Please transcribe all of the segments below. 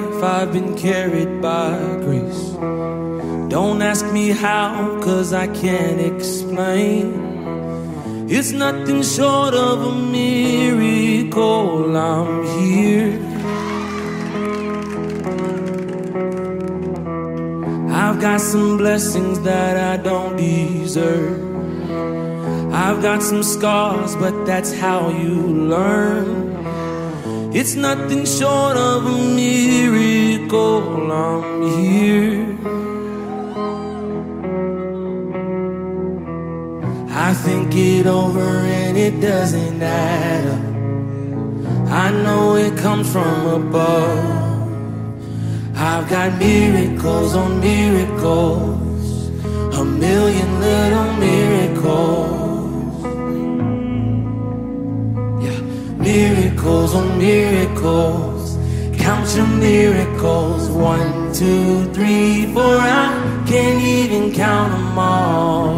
life I've been carried by grace. Don't ask me how, 'cause I can't explain. It's nothing short of a miracle I'm here. I've got some blessings that I don't deserve. I've got some scars, but that's how you learn. It's nothing short of a miracle I'm here. I think it over and it doesn't add up. I know it comes from above. I've got miracles on miracles, a million little miracles. Yeah, miracles on miracles. Count your miracles, 1, 2, 3, 4. I can't even count them all.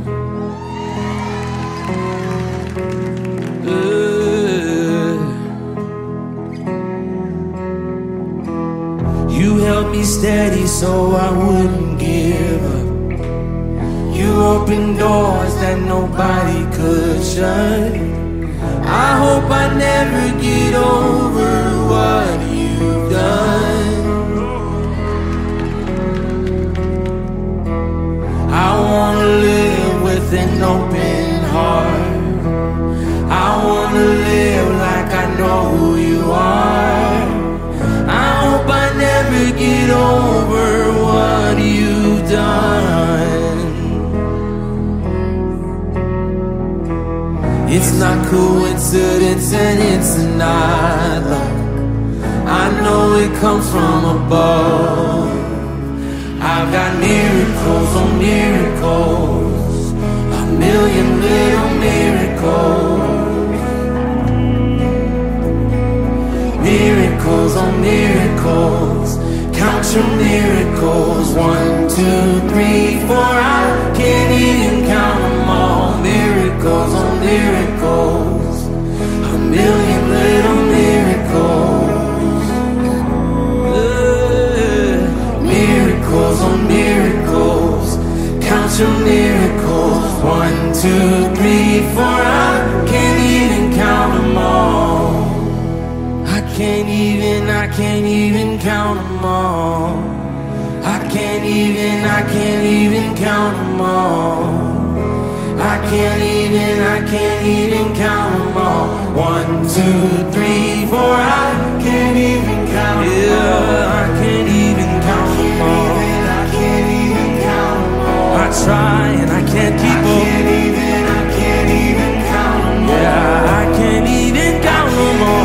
You held me steady so I wouldn't give up. You opened doors that nobody could shut. I hope I never get over what you've done. I wanna live with an open heart. I wanna live like I know who you are. I hope I never get over what you've done. It's not coincidence and it's not luck. I know it comes from above. I've got miracles on miracles, a million little miracles. Miracles on miracles, count your miracles, 1, 2, 3, 4. I can't even count them all. Miracles on miracles, a million little miracles. Miracles on miracles, count your miracles, 1, 2, 3, 4. I can't even count them all. I can't even count them all. I can't even count them all. I can't even count them all. 1, 2, 3, 4. I can't even count them all. Yeah, I can't even count them all. I can't even count them all. I try and I can't keep up. I can't even count them all. Yeah, I can't even count them all.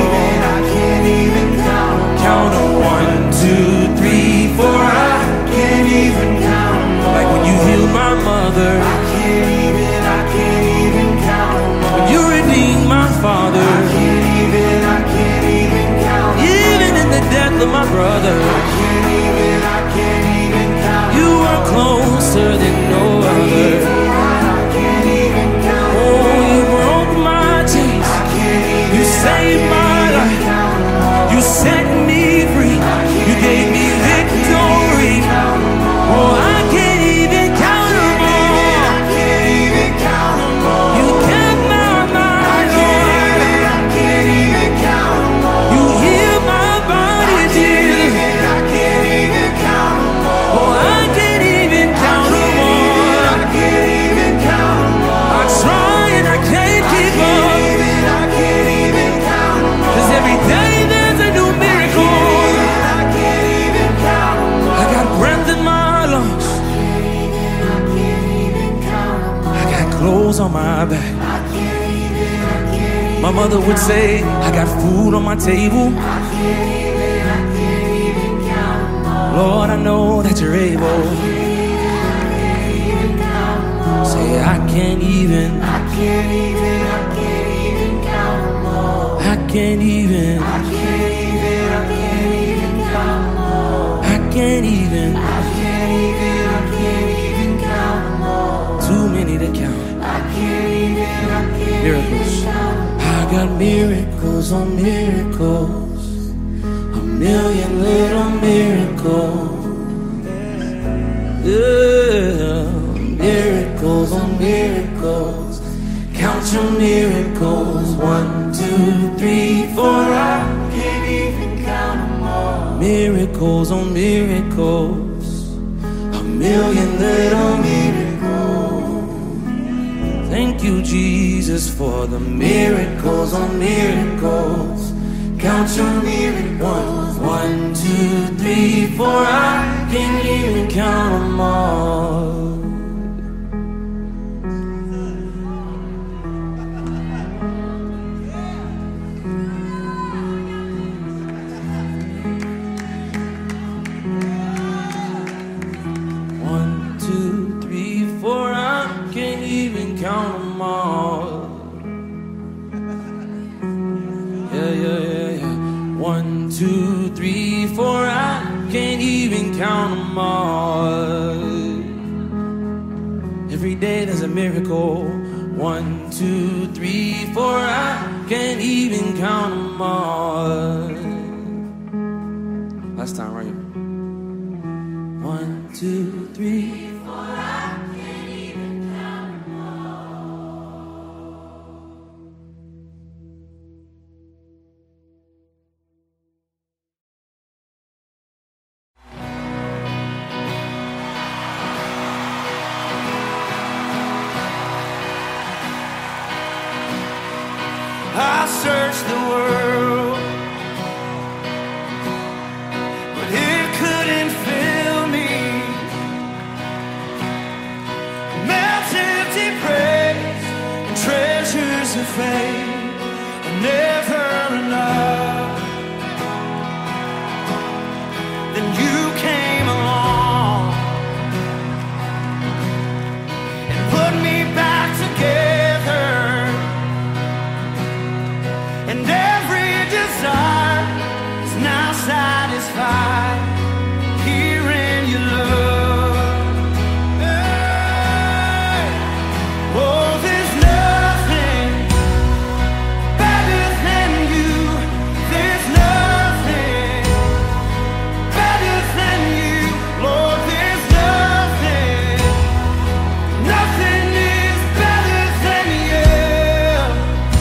Count them 1, 2, 3, 4. I can't even count them all. Like when you healed my mother. I can't even count them all. When you redeemed my father. I can't even count them all. Even in the death of my brother. I can't even count them all. You are closer than no other. I can't even count them all. Oh, you broke my chains. You saved my life. You set me free. You gave me victory. Oh, I can't even count them all. I can't even count them all. You kept my mind, Lord. I can't even count them all. You healed my body, Jesus. I can't even count them all. Oh, I can't even count them all. I can't even count them all. I try and I can't keep up. I can't even count them all. 'Cause every day there's a new miracle. I can't even count them all. I got breath in my lungs. I can't even count them all. I got clothes on my back. I can't even my mother would say, I got food on my table. I can't even count them all. Lord, I know that you're able. I can't even count them all. Say, I can't even count them all. I can't even count them all. I can't even count them all. Too many to count. I can't even miracles. I got miracles on miracles, a million million little miracles. Yeah, miracles on miracles. Count your miracles. 1, 2, 3, 4. I can't even count them all. Miracles on miracles. A million little miracles. Thank you, Jesus, for the miracles on miracles. Count your miracles. 1, 2, 3, 4. I can't even count them all. Count them all. Yeah. 1, 2, 3, 4. I can't even count them all. Every day there's a miracle. 1, 2, 3, 4. I can't even count them all. Last time, right? 1, 2, 3, 4. I can't even count them all. I searched the world, but it couldn't fill me. Melts empty praise and treasures of fame are never enough. Then you came along and put me back together. And every desire is now satisfied here in your love. Hey. Oh, there's nothing better than you. There's nothing better than you. Lord, there's nothing. Nothing is better than you.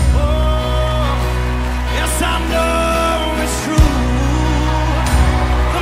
I know it's true.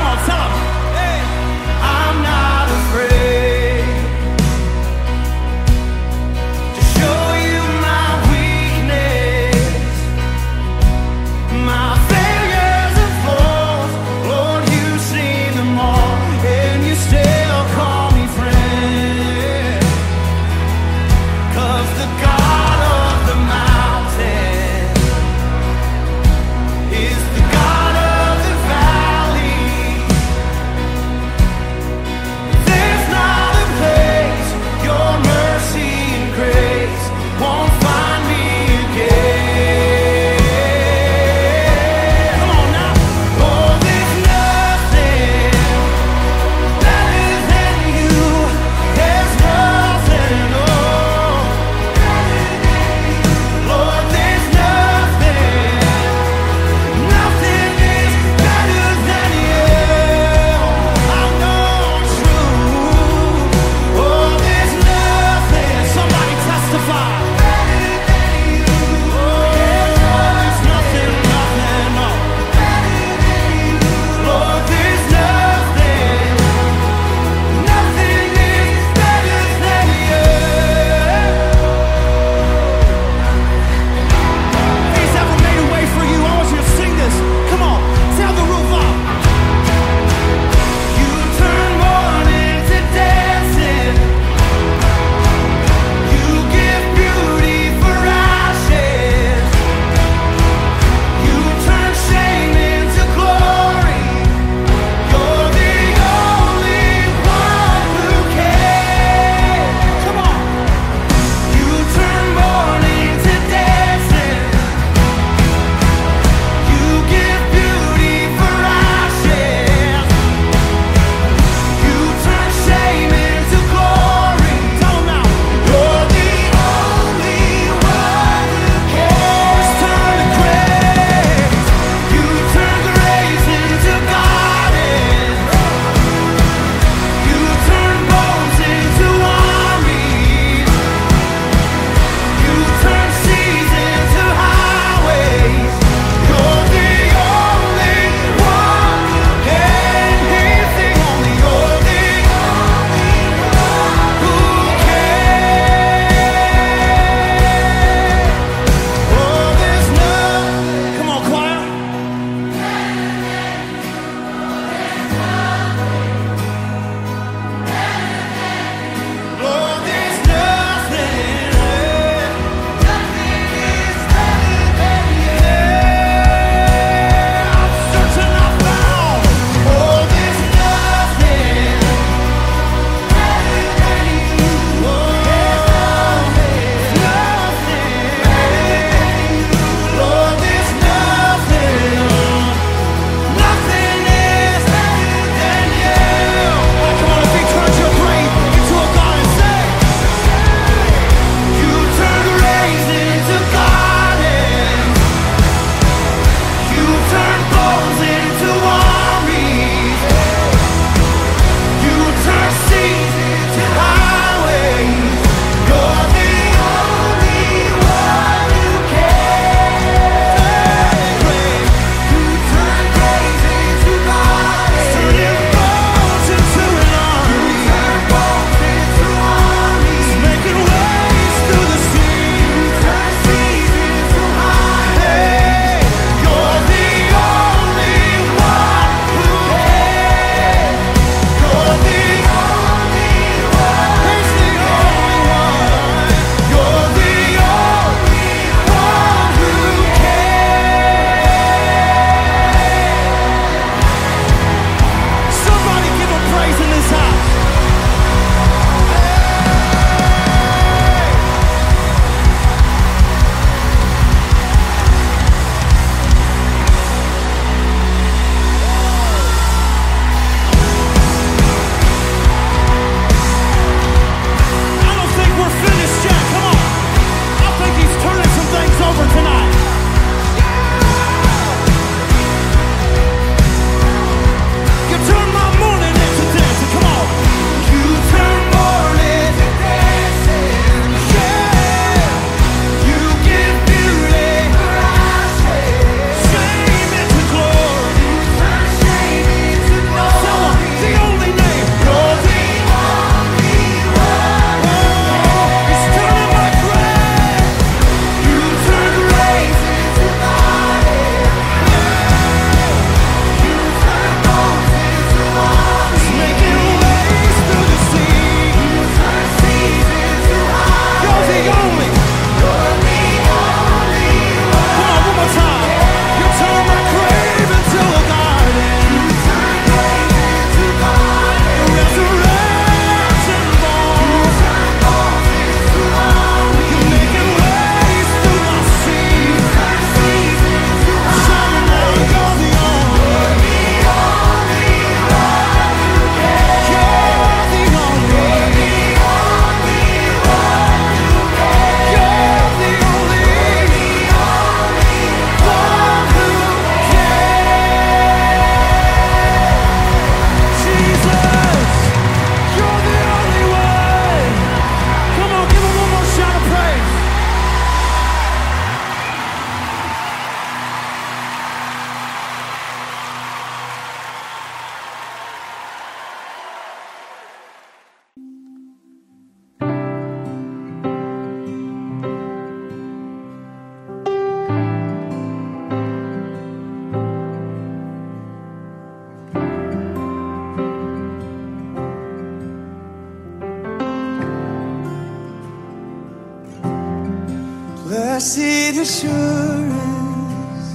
Blessed assurance,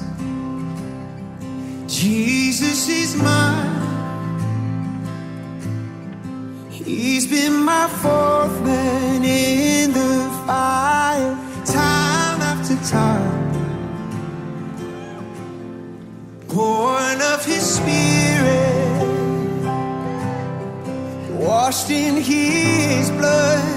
Jesus is mine. He's been my fourth man in the fire, time after time. Born of His Spirit, washed in His blood.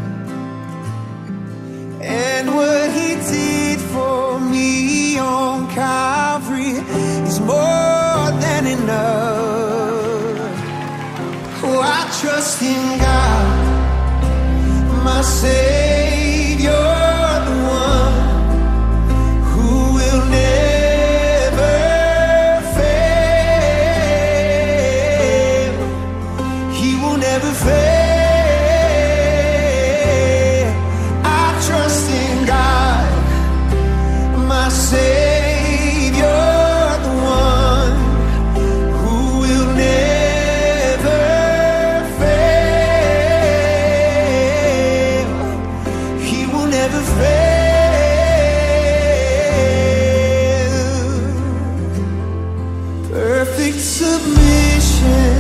And what He did for me on Calvary is more than enough. Oh, I trust in God, my Savior, the one who will never fail. He will never fail. Savior, the one who will never fail. He will never fail. Perfect submission,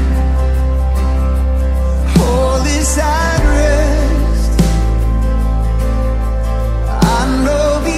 all is at rest. I know the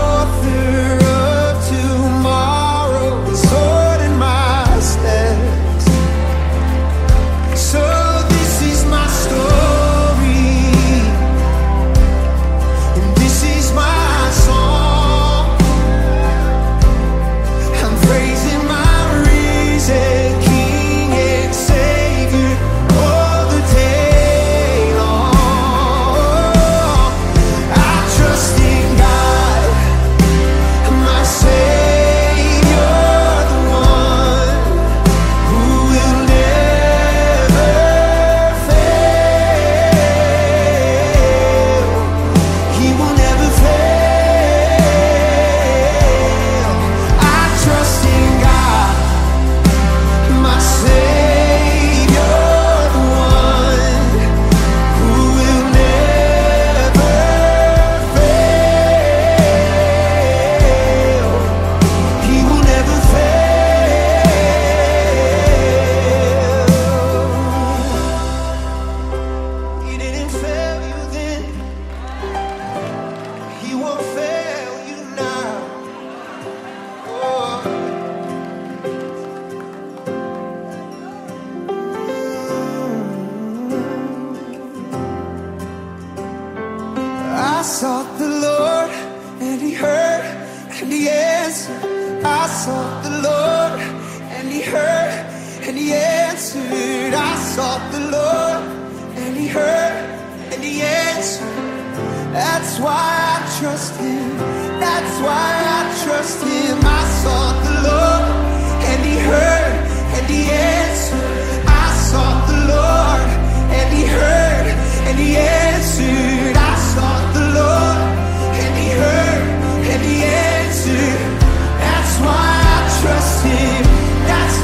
I sought the Lord, and He heard, and He answered. I sought the Lord, and He heard, and He answered. I sought the Lord, and He heard, and He answered. That's why I trust Him. That's why I trust Him. I sought the Lord, and He heard, and He answered. I sought the Lord, and He heard, and He answered. I sought the Lord, and He heard, and He answered. That's why I trust Him. That's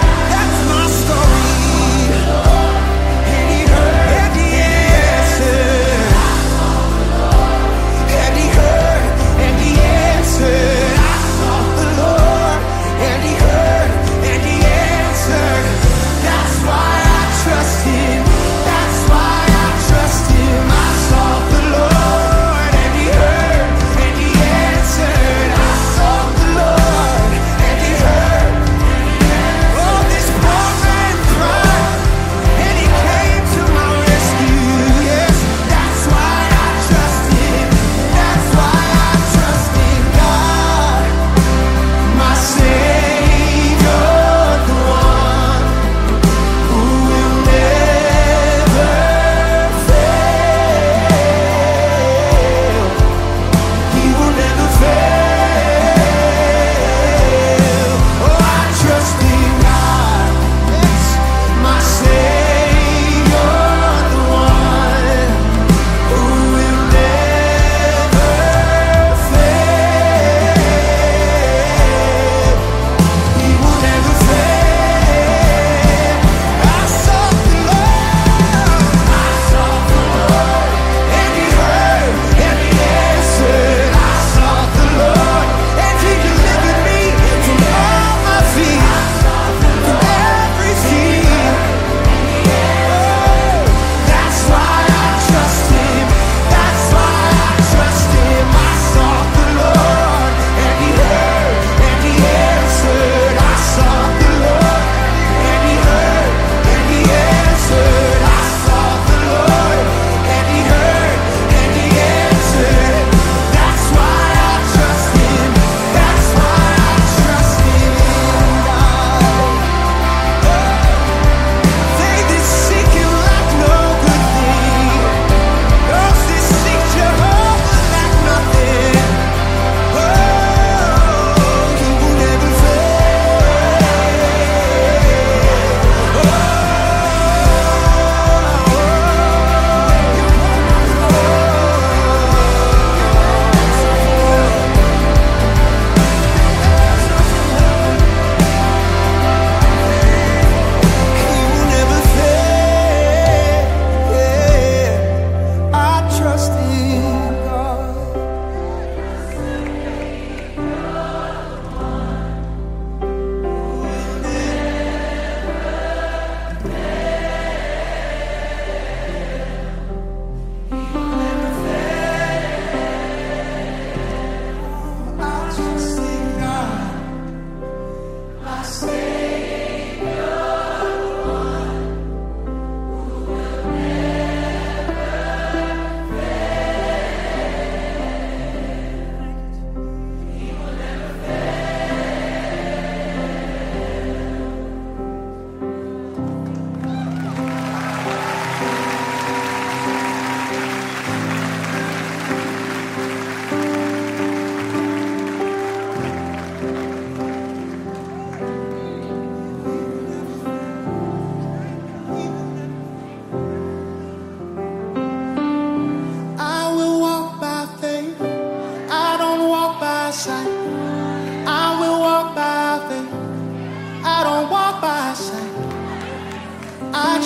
my story. And He heard, and He answered. And He heard, and He answered. I sought the Lord,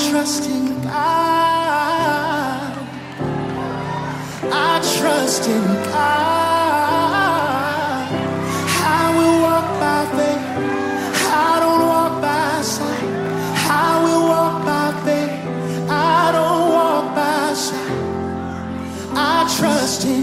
trust in God. I trust in God. I will walk by faith. I don't walk by sight. I will walk by faith. I don't walk by sight. I trust in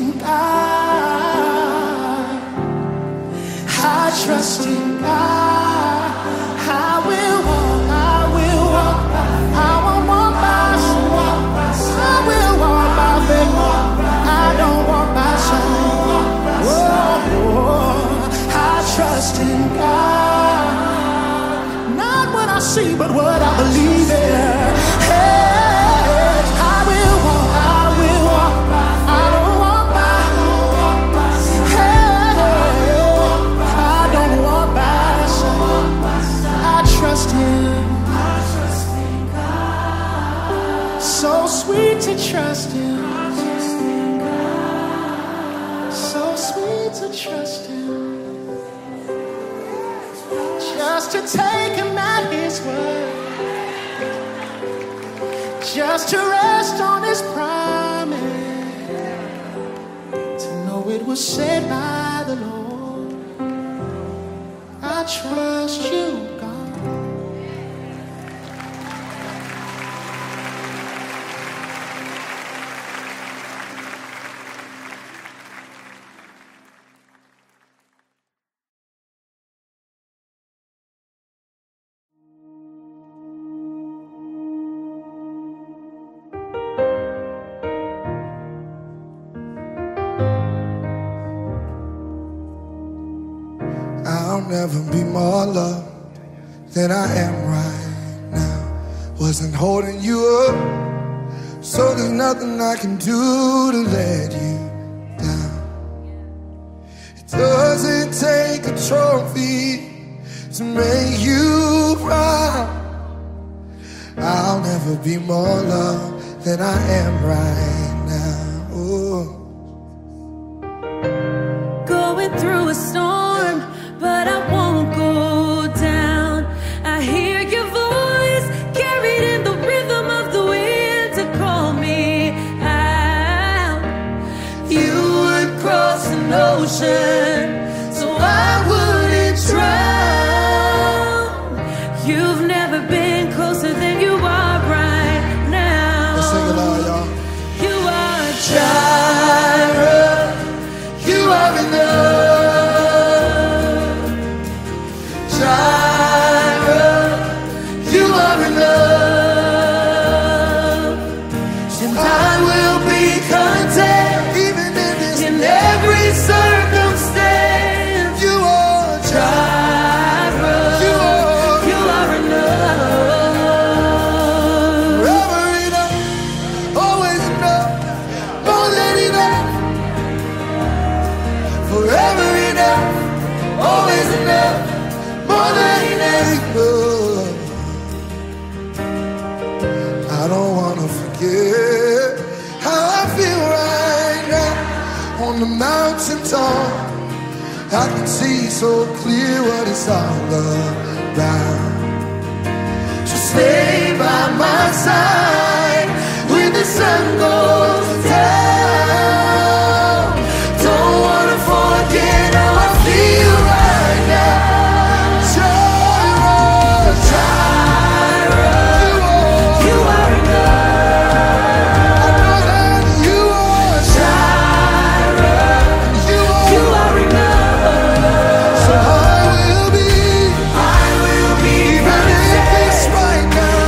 God. I trust in God. I will walk. I will walk by. I won't walk by sight. I will walk by faith. I don't walk by sight. Oh, I trust in God. Not what I see, but what I believe in. Hey, I will walk. I will walk. I don't walk by. Hey, I don't walk by sight. I trust Him. So sweet to trust Him. So sweet to trust Him. Just to take Him at His word. Just to rest on His promise. To know it was said by the Lord. I trust you, God. I'll never be more loved than I am right now. Wasn't holding you up, so there's nothing I can do to let you down. It doesn't take a trophy to make you proud. I'll never be more loved than I am right now. Ooh. Going through a storm, but I won't go down. I hear your voice carried in the rhythm of the wind to call me out. You would cross an ocean so I wouldn't drown. You've never been closer than you are right now. Let's sing it loud, y'all. You are Jireh. You are enough. You are enough, and I will be content Even in this, in every circumstance. you are Jireh, you are enough. forever enough, always enough, more than enough. Forever enough, always enough, more than enough. I don't wanna forget how I feel right now on the mountain top. I can see so clear what it's all about. So stay by my side when the sun goes down. Don't wanna forget how I feel right now. You are enough. I know that you are Jireh, you you are. are enough. So I will be I will be even if it's right now.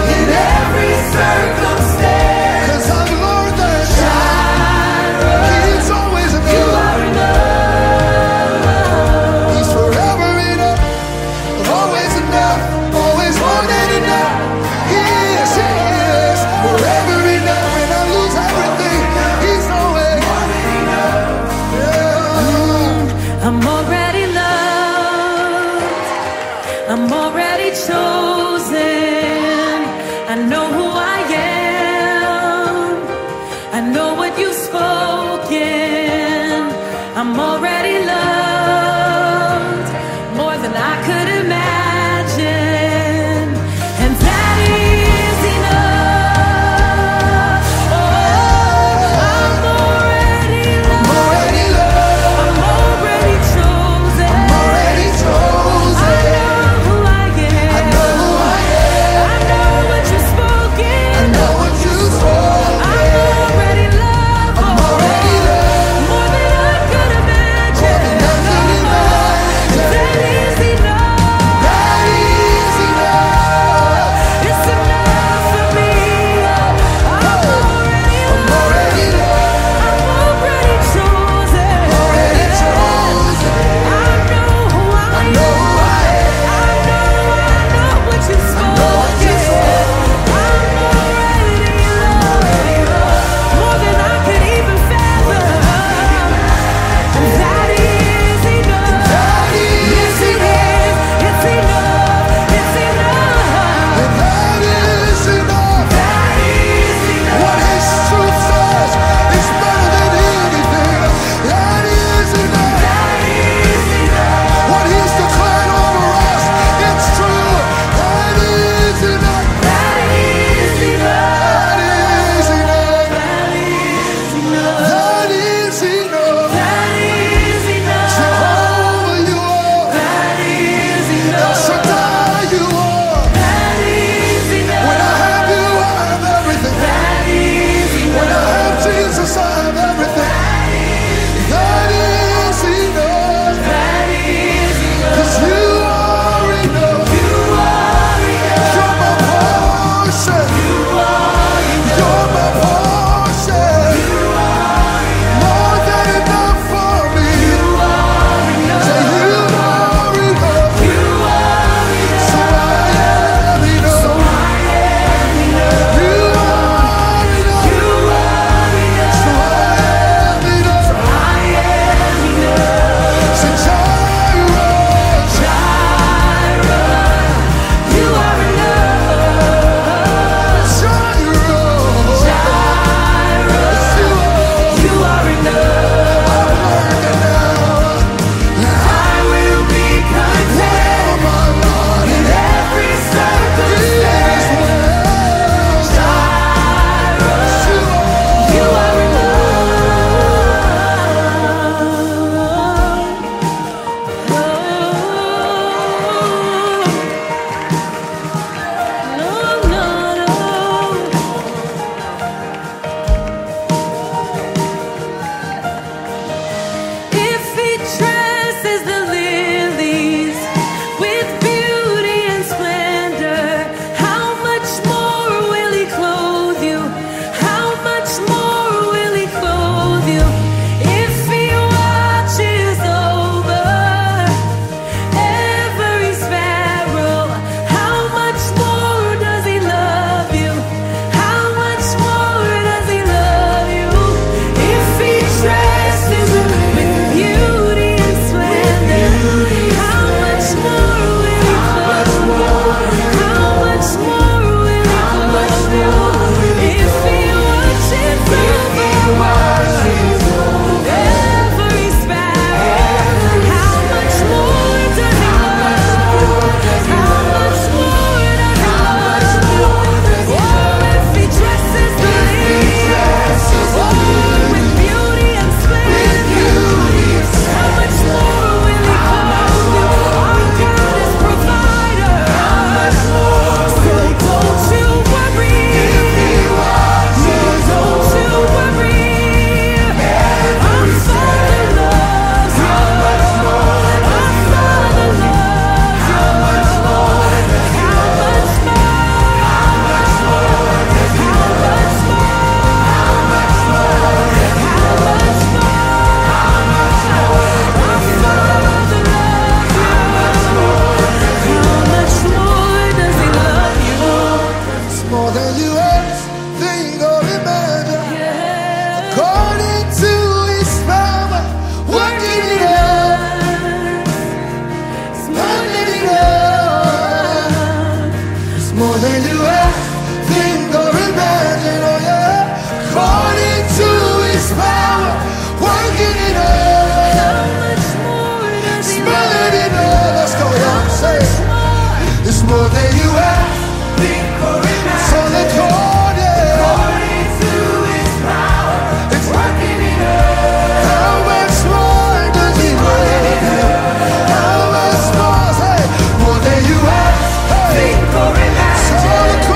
ask, think, or imagine, oh yeah, according to His power, working in us. How much more does He More love? than enough. Let's go, y'all. Say it. It's more than you ask, think, or imagine. So let's go, yeah. According to His power, it's working in us. How much more does He love? How much more? Say, more than you ask, think, or imagine. So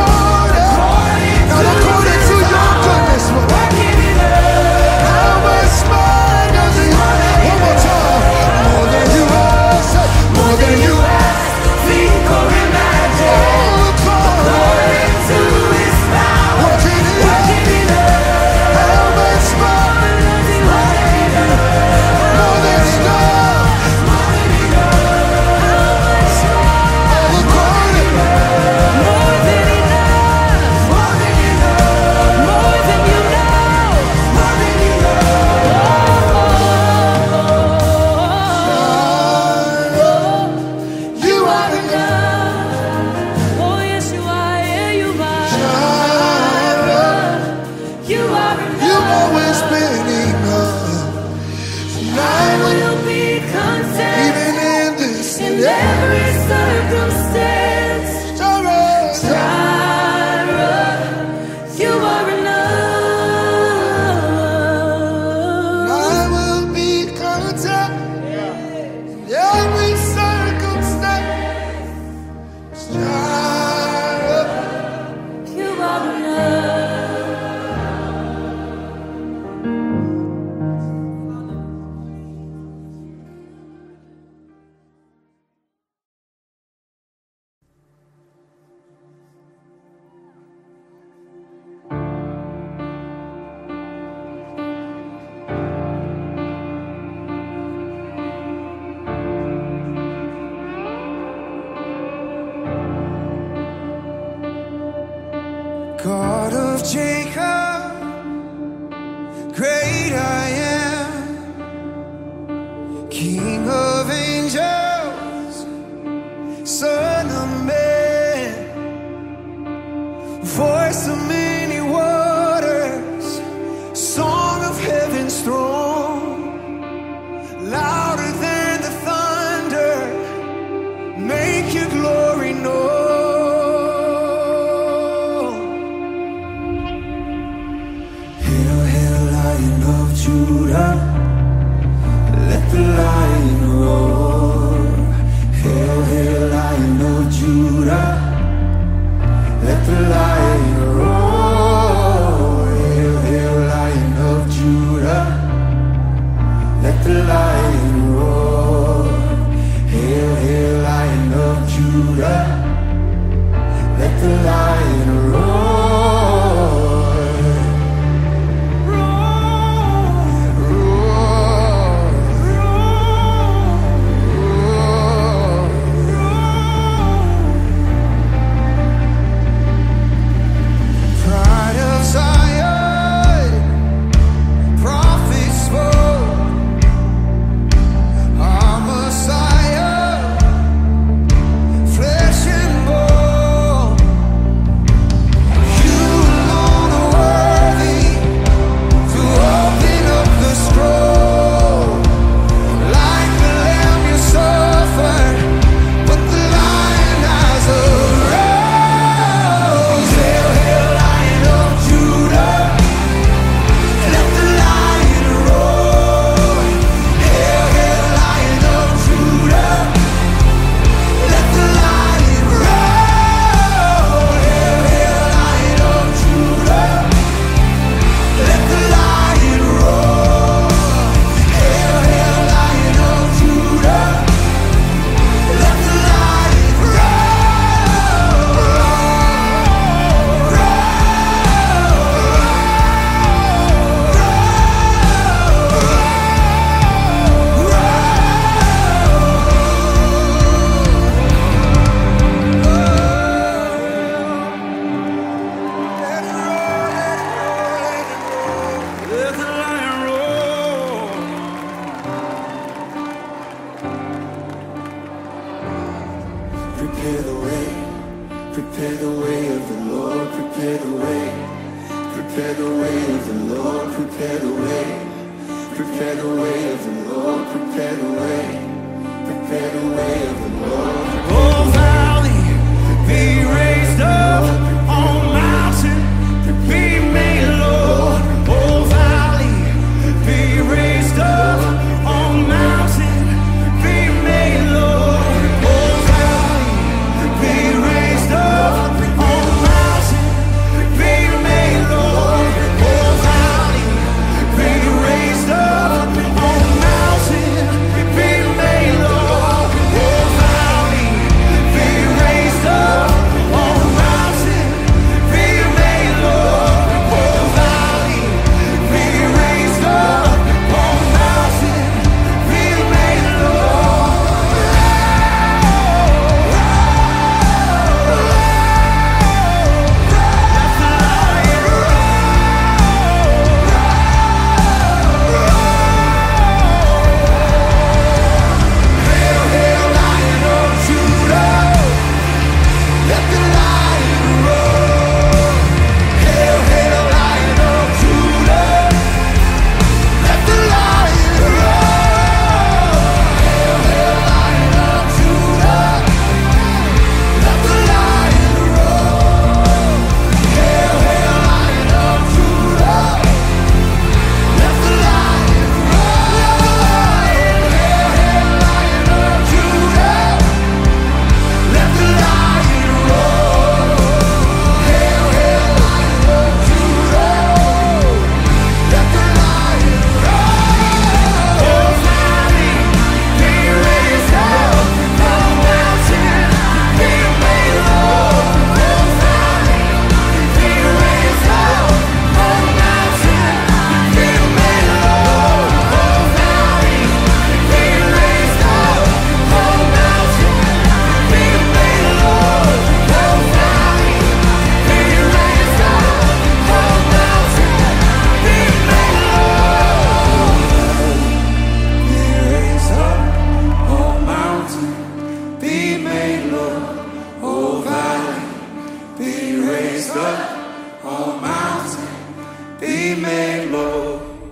according to your goodness, working in us. How much more does He love? One more time. More than you ask, more than you ask, think, or imagine. According to His power, working in us. How much more does He love? More than enough. How much more? According. More than enough. More than you know. More than you know. You are enough. Oh yes, you are. Yeah, you are. You are enough. You've always been enough. And I I will, will be content even in this in every circumstance. Jireh, Jireh, you are enough. I will be content in every circumstance. Jireh. You are enough. God of Jacob, great I am, King of angels, Son of man, voice of many waters, song of heaven's throne, louder than the thunder, make your glory known. Hail, hail, Lion of Judah, let the lion roar. Hail, hail, Lion of Judah, let the lion roar. Prepare the way of the Lord, prepare the way. Prepare the way of the Lord, prepare the way. Prepare the way of the Lord. Oh, valley, be raised up. On mountain, be made low. Oh, valley, be raised up. On mountain, be made low. Oh, valley, be raised up. On mountain, be made low. Oh, valley, be raised up. On mountain, be made low. Oh, valley, be raised up. On mountain, be made low. Oh, valley, be raised up. On mountain, be made low. Hail, hail, Lion of Judah, let the lion roar. Hail, hail, Lion of Judah, let the lion roar. Hail, hail, Lion of Judah, let the lion roar. Hail, hail, Lion of Judah, let the lion roar. Hail, hail, Lion of Judah, let the lion roar. Hail, hail, Lion of Judah, let the lion roar. Oh, valley, be raised up. On mountain, be made low. Oh, valley, be raised up. On mountain, be made low. Oh, valley, be raised up. On mountain, be made low. Oh, valley, be raised up. On mountain, be made low. Be raised up, oh mountain, be made low. Oh valley, be raised up, oh mountain, be made low.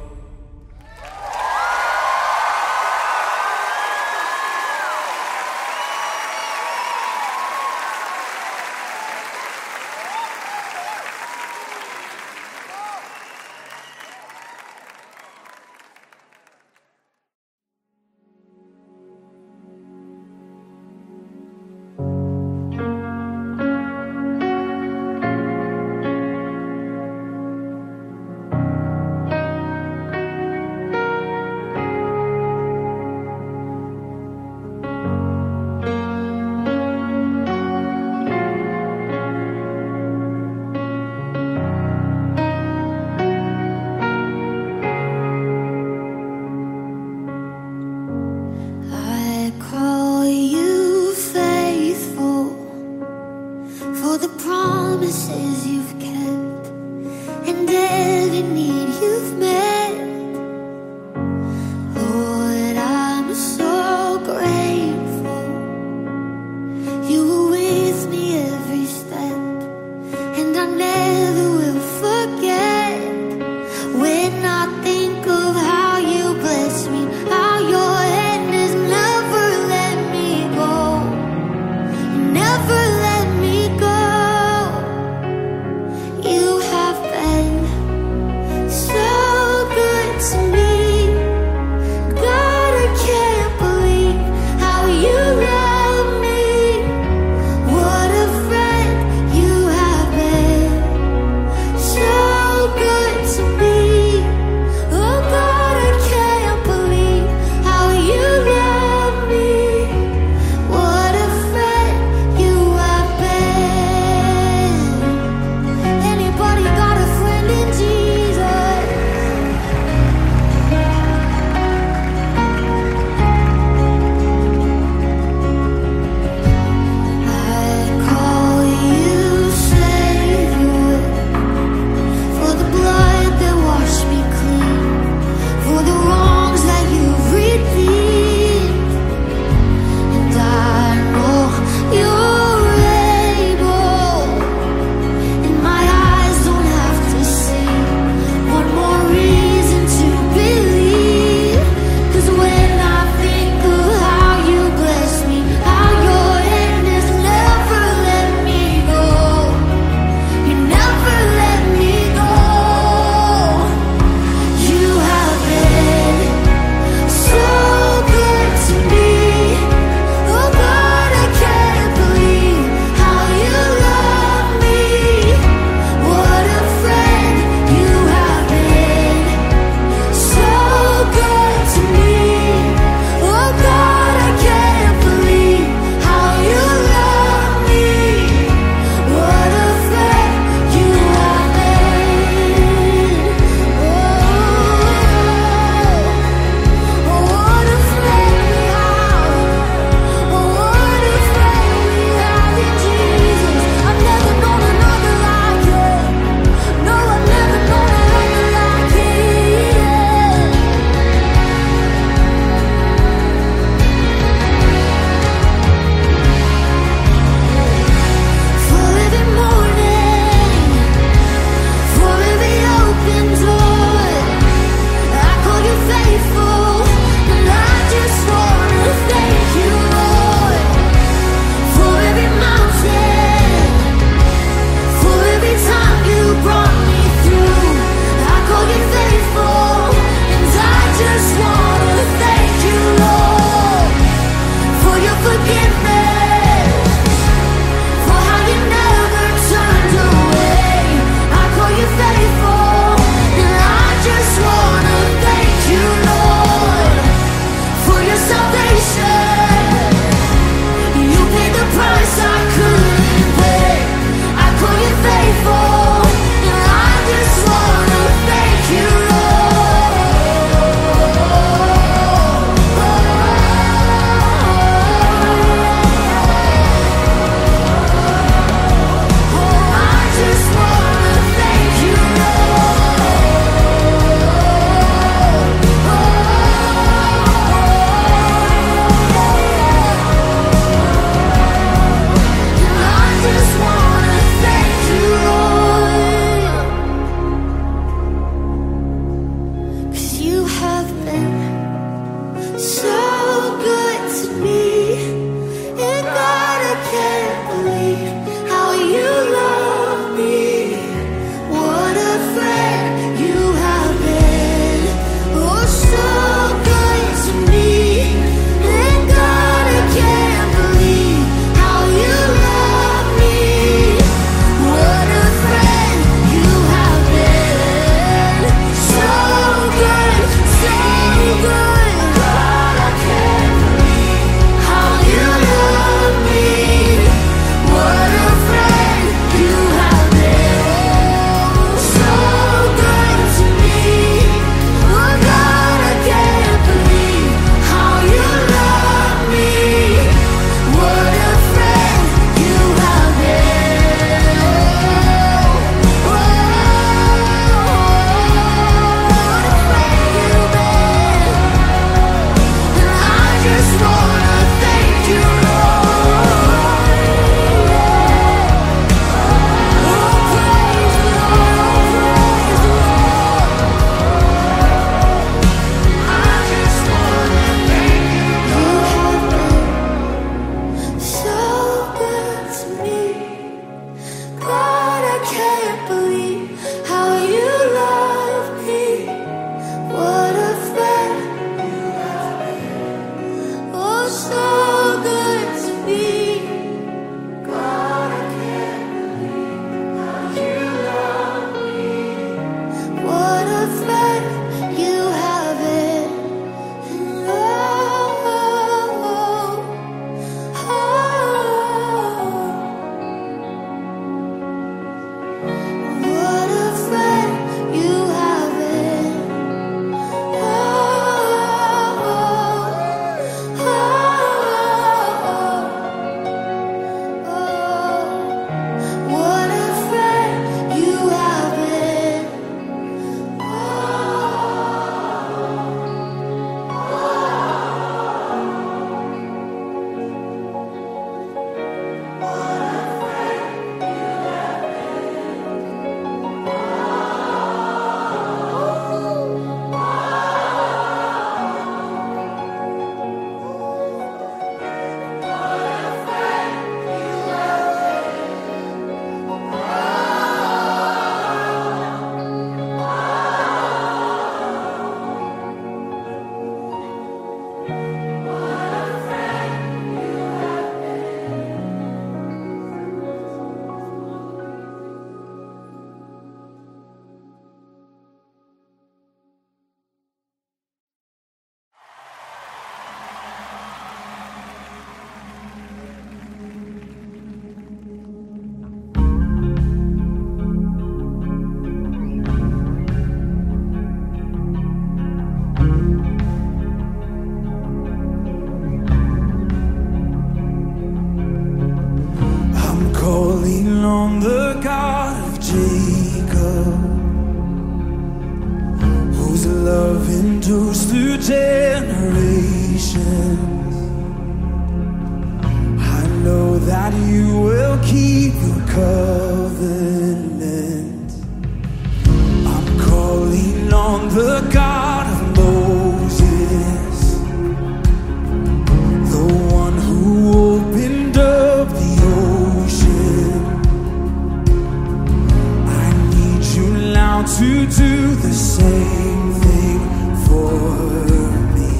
I call you faithful for the promises you've kept and every need you've met. Lord, I'm so grateful you were with me every step, and I never will forget when I think of how you bless me, how your hand has never let me go, never let me go. Jacob, whose love endures through generations. I know that you will keep your covenant. I'm calling on the God of Moses, the one who opened up the ocean. I need you now to do the same thing for me,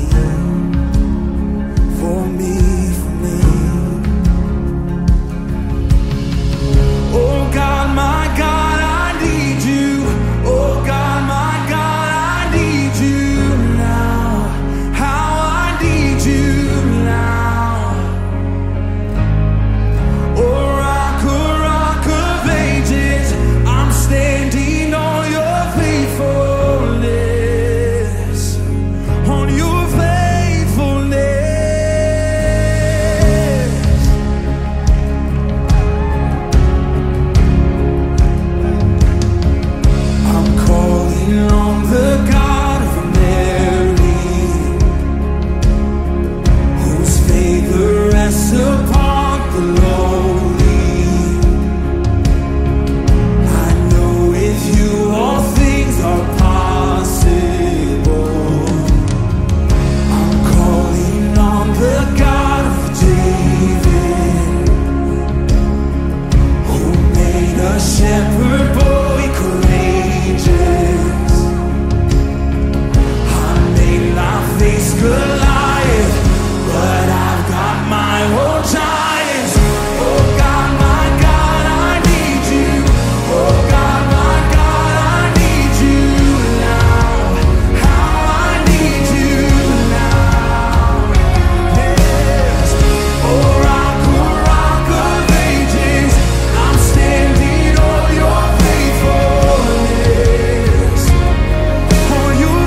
for me, for me. Oh God, my God, I need you. Oh God, my God, I need you now. How I need you now. Oh rock of ages, I'm standing on your faithfulness, on your faithfulness. I'm calling on the God of Mary, whose favor rests upon the lowly. I know with you all things are possible. I'm calling on the God of David, who made a shepherd boy courageous. I may not face Goliath, but I've got my own giants. Oh God, my God, I need you. Oh God, my God, I need you now. How I need you now. Yes. Oh rock of ages, I'm standing on your faithfulness, on your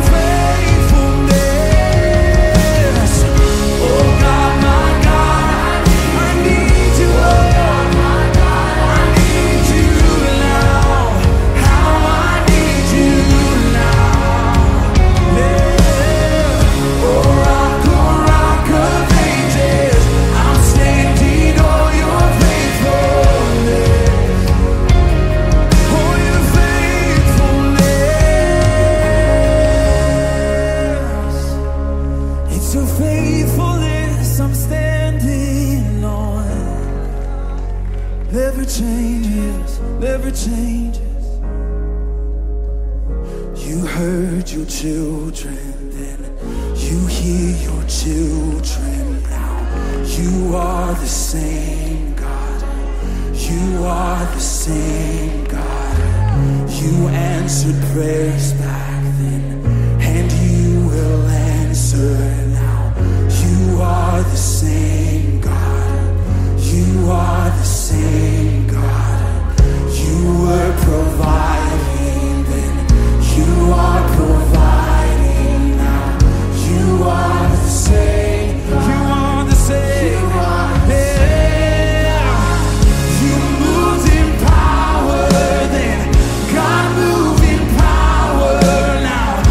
faithfulness. Oh God, my God, I need you. Oh God, my God, I need you now. How I need you now. Yeah. Oh rock of ages, I'm standing on your faithfulness, on your faithfulness. It's your faithfulness I'm standing on. Never changes, never changes. You heard your children then, you hear your children now. You are the same God. You are the same God. You answered prayers back then, and you will answer now. You are the same God. You are the same God. You were providing then. You are providing now. You are the same. You are the same. Yeah. You moved in power then. God move in power now.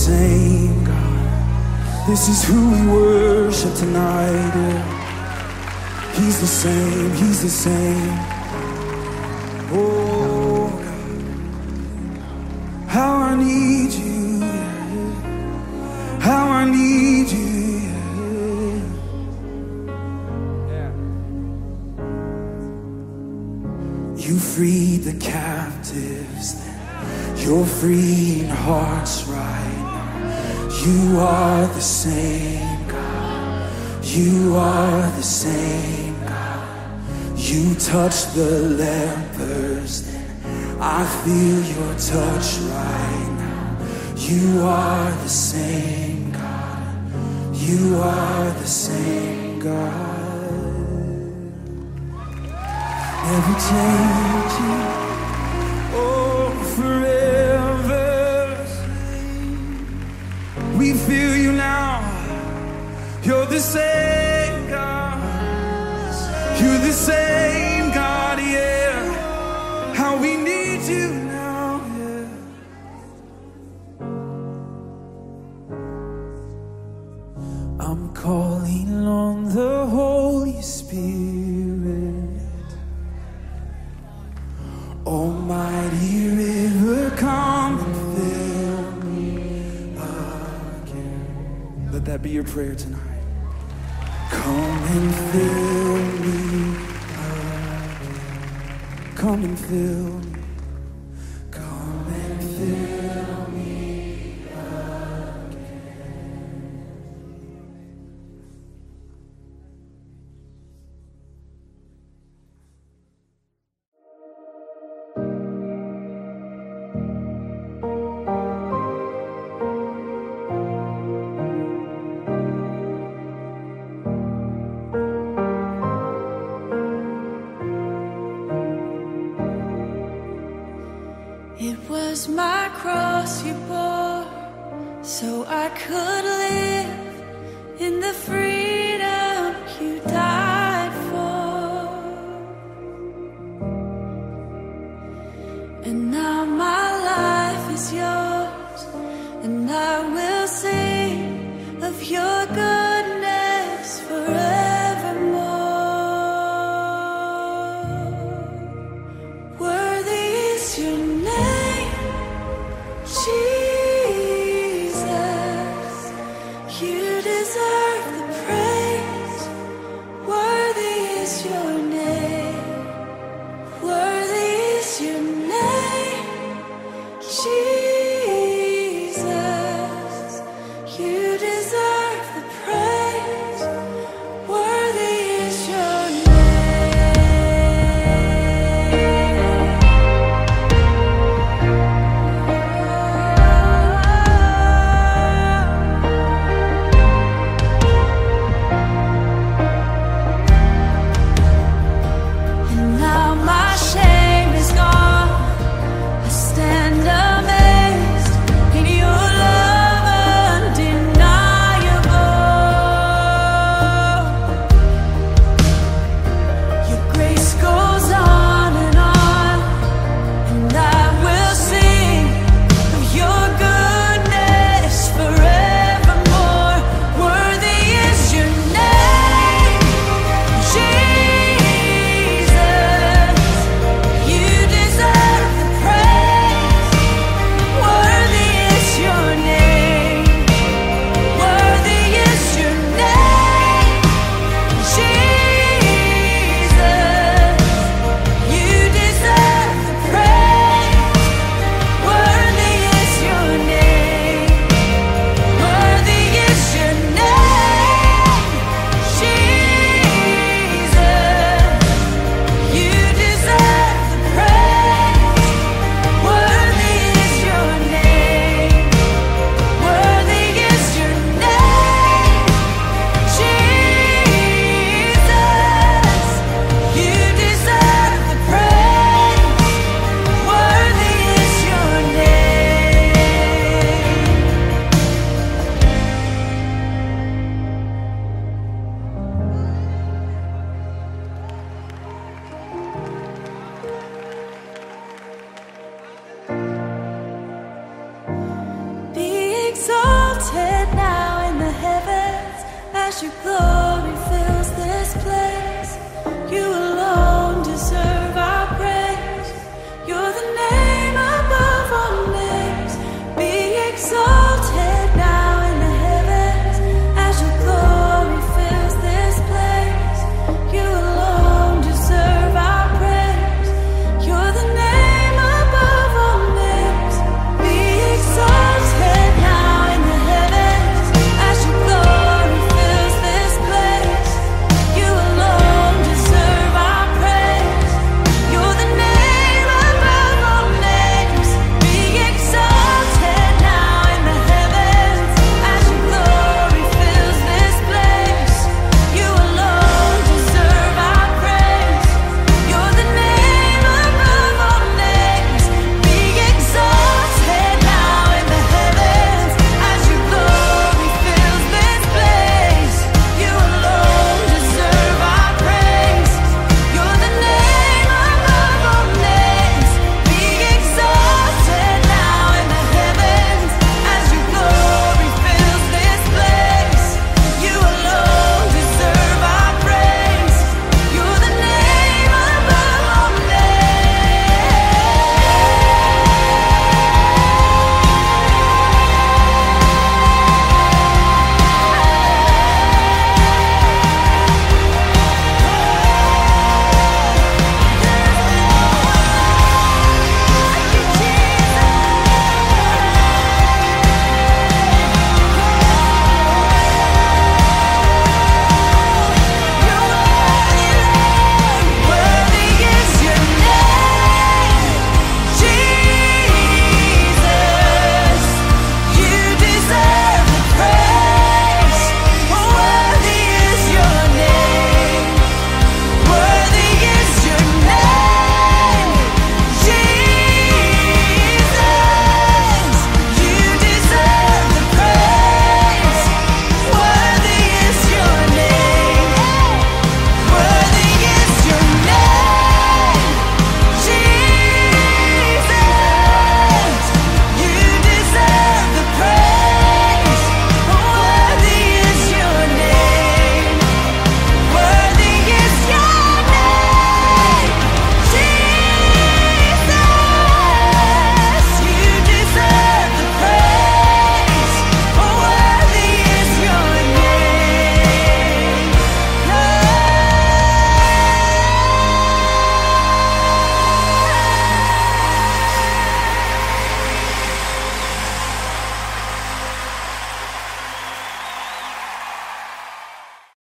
same God. This is who we worship tonight. Yeah. He's the same, he's the same. Oh God, how I need you, yeah. How I need you. You freed the captives, you're freeing hearts right now. You are the same God. You are the same God. You touch the lepers, I feel your touch right now. You are the same God. You are the same God. Never changing, oh, forever. We feel you now. You're the same God. You're the same God, yeah. How we need you now, yeah. I'm calling on the Holy Spirit. Almighty river, come and fill me again. Let that be your prayer tonight. Come and fill me again. Come and fill me. Come and fill me again. It was my cross you bore, so I could live in the freedom you died for. And now my life is yours, and I will sing of your goodness forevermore. Worthy is your name, Jesus. You deserve the praise. Worthy is your name. Worthy is your name, Jesus. You deserve